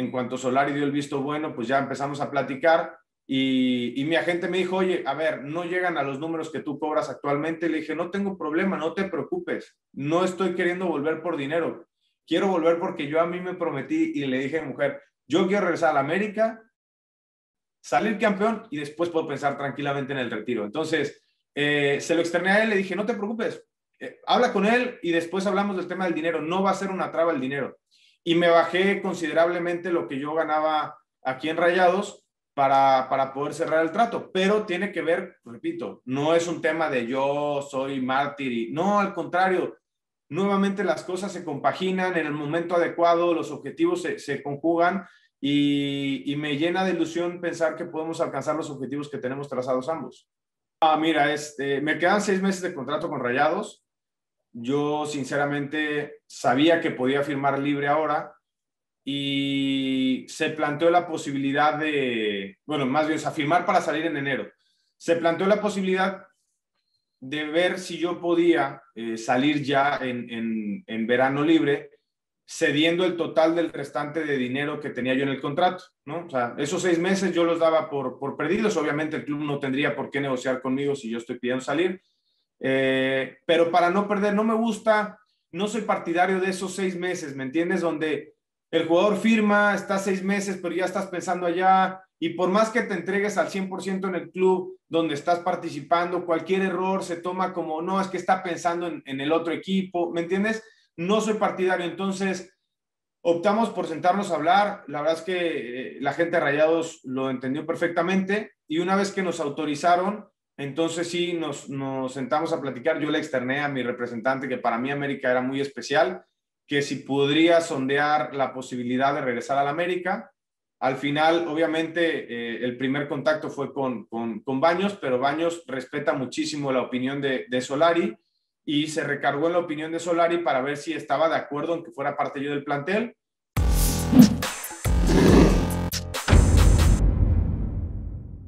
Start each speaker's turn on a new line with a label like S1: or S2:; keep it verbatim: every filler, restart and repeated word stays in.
S1: En cuanto Solari dio el visto bueno, pues ya empezamos a platicar y, y mi agente me dijo, oye, a ver, no llegan a los números que tú cobras actualmente. Le dije, no tengo problema, no te preocupes, no estoy queriendo volver por dinero, quiero volver porque yo a mí me prometí y le dije a mi mujer, yo quiero regresar a la América, salir campeón y después puedo pensar tranquilamente en el retiro. Entonces, eh, se lo externé a él, le dije, no te preocupes, eh, habla con él y después hablamos del tema del dinero, no va a ser una traba el dinero. Y me bajé considerablemente lo que yo ganaba aquí en Rayados para, para poder cerrar el trato, pero tiene que ver, repito, no es un tema de yo soy mártir y no, al contrario, nuevamente las cosas se compaginan en el momento adecuado, los objetivos se, se conjugan y, y me llena de ilusión pensar que podemos alcanzar los objetivos que tenemos trazados ambos. Ah, mira, este, me quedan seis meses de contrato con Rayados. Yo sinceramente sabía que podía firmar libre ahora y se planteó la posibilidad de, bueno, más bien, o sea, firmar para salir en enero. Se planteó la posibilidad de ver si yo podía eh, salir ya en, en, en verano libre, cediendo el total del restante de dinero que tenía yo en el contrato, ¿no? O sea, esos seis meses yo los daba por, por perdidos. Obviamente el club no tendría por qué negociar conmigo si yo estoy pidiendo salir. Eh, pero para no perder, no me gusta, no soy partidario de esos seis meses, ¿me entiendes? Donde el jugador firma, está seis meses, pero ya estás pensando allá, y por más que te entregues al cien por ciento en el club donde estás participando, cualquier error se toma como, no, es que está pensando en, en el otro equipo, ¿me entiendes? No soy partidario, entonces optamos por sentarnos a hablar. La verdad es que eh, la gente de Rayados lo entendió perfectamente, y una vez que nos autorizaron, entonces sí, nos, nos sentamos a platicar. Yo le externé a mi representante que para mí América era muy especial, que si podría sondear la posibilidad de regresar a la América. Al final, obviamente, eh, el primer contacto fue con, con, con Baños, pero Baños respeta muchísimo la opinión de, de Solari y se recargó en la opinión de Solari para ver si estaba de acuerdo en que fuera parte yo del plantel.